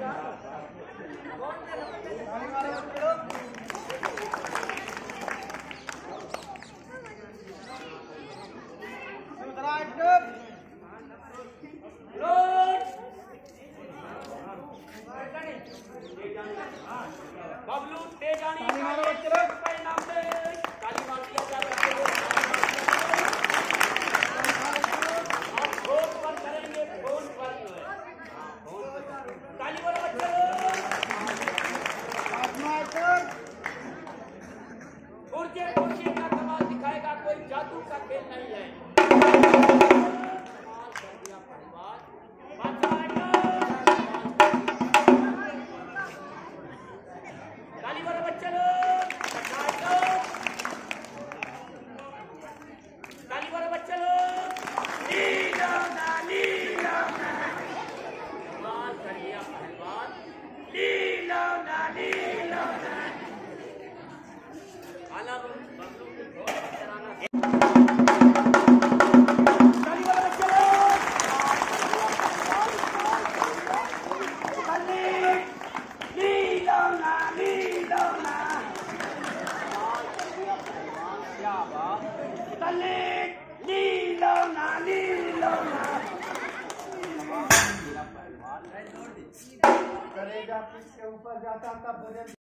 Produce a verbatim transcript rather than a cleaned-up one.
बबलू तेजानी परिणाम दे ताली मार दिया जा रहा है। आप फोन पर करेंगे, फोन पर जो है ताली मारो बच्चों। ऊर्जे ऊर्जे का कमाल दिखाएगा, कोई जादू का खेल नहीं है। कमाल कर दिया परिवार। ताली मारो बच्चे लोग, ताली मारो बच्चे लोग। नीलो ना नीलो ना कमाल कर दिया परिवार। नीलो ना नीलो ना आला बबलू को बहुत डराना। ताली मारो बच्चे लोग। नीलो ना नीलो ना क्या बात। तले नीलो ना नीलो ना करेगा किसके ऊपर जाता तब